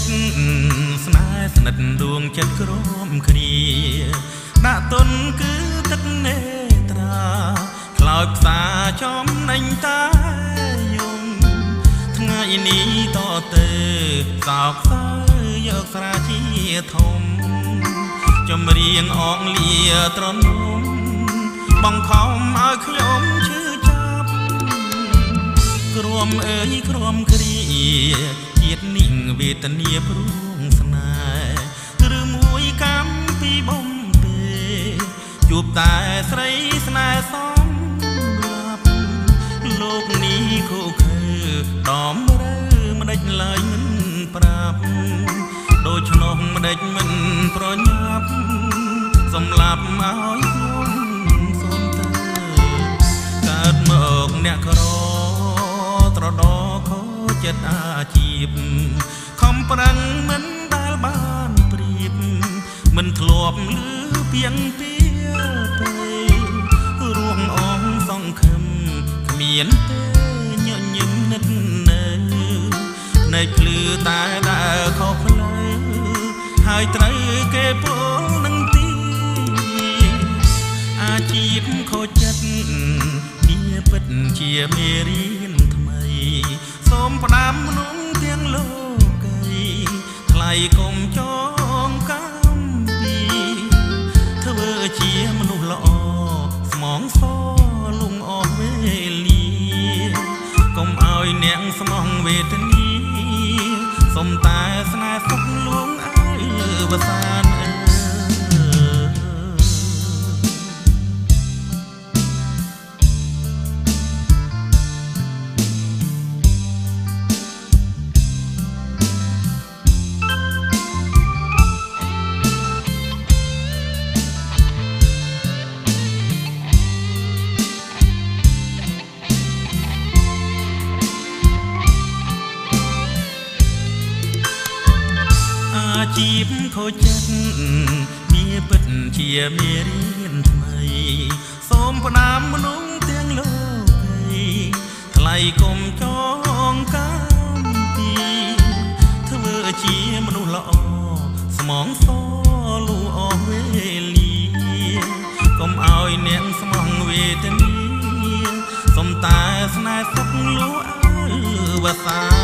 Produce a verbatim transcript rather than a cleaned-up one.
ស្នេហ៍ស្និទ្ធដួងចិត្តក្រមគ្នាដាក់ទុនគឺទឹកនេត្រាខ្លោចផ្សាចំណេញតាយំថ្ងៃនេះតទៅសោកសៅយកស្រាជាធំចម្រៀងអងលាត្រនំបង្ខំឲ្យខ្ញុំឈឺចាប់ក្រមអើយក្រមគ្រាជាតិนิ่งវេទនាព្រួងស្នេហ៍ឬមួយកម្មពីបំពេជួបតែស្រីស្នេហ៍សំឡាប់លោកនេះខូខើដំរើមិនដេចឡើយមិនប្រាប់ដូច្នោះមិនដេចមិនប្រញាប់សម្លាប់ឲ្យខ្ញុំសូមទៅកើតមកអ្នកក្រត្រដោខូចចិត្តអាជីពខំប្រឹងមិនដែលបានព្រៀបមិនធ្លាប់លឺពីងពីពេរួងអងសង្ឃឹមគ្មានទេញញឹមនិតនៅនៅភ្លឺតែដើរខុសផ្លូវហើយត្រូវគេពោលនឹងទីអាជីពខូចចិត្តវាពិតជាមេរៀនថ្មីសូមផ្ដាំមនុស្សទាំងលោកីថ្លៃកុំចងកម្មពីធ្វើជាមនុស្សល្អស្មងសលងអស់វេលាកុំឲ្យអ្នកស្មងវេទនាសុំតែស្នេហ៍សុខលួងអើយលើវសានអើអាជីពខូចចិត្តវាពិតជាមេរៀនថ្មីសូមផ្ដាំមនុស្សទាំងលោកីថ្លៃកុំចងកម្មពីធ្វើជាមនុស្សល្អស្មងសលូអស់វេលាកុំឲ្យអ្នកស្មងវេទនាសុំតែស្នេហ៍សុខលូអើវសា